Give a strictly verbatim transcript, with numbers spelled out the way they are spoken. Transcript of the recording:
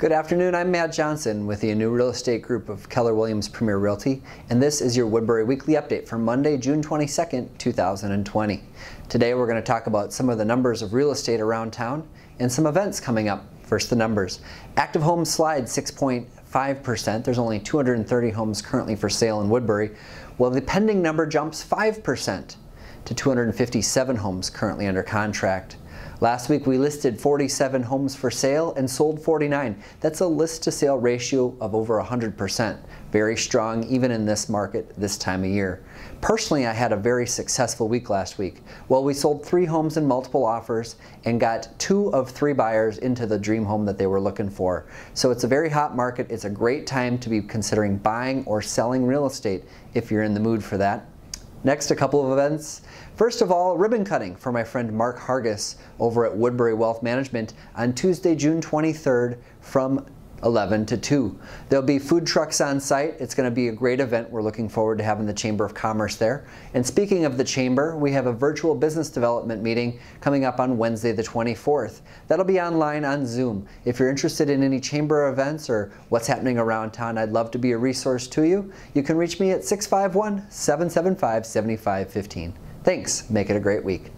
Good afternoon, I'm Matt Johnson with the Anew Real Estate Group of Keller Williams Premier Realty, and this is your Woodbury Weekly Update for Monday, June twenty-second, two thousand twenty. Today we're going to talk about some of the numbers of real estate around town and some events coming up. First, the numbers. Active homes slide six point five percent. There's only two hundred thirty homes currently for sale in Woodbury, while the pending number jumps five percent to two hundred fifty-seven homes currently under contract. Last week we listed forty-seven homes for sale and sold forty-nine. That's a list to sale ratio of over one hundred percent. Very strong even in this market this time of year. Personally, I had a very successful week last week. Well, we sold three homes in multiple offers and got two of three buyers into the dream home that they were looking for. So it's a very hot market. It's a great time to be considering buying or selling real estate if you're in the mood for that. Next, a couple of events. First of all, ribbon cutting for my friend Mark Hargis over at Woodbury Wealth Management on Tuesday, June twenty-third from eleven to two. There'll be food trucks on site. It's going to be a great event. We're looking forward to having the Chamber of Commerce there. And speaking of the Chamber, we have a virtual business development meeting coming up on Wednesday the twenty-fourth. That'll be online on Zoom. If you're interested in any Chamber events or what's happening around town, I'd love to be a resource to you. You can reach me at six five one, seven seven five, seven five one five. Thanks. Make it a great week.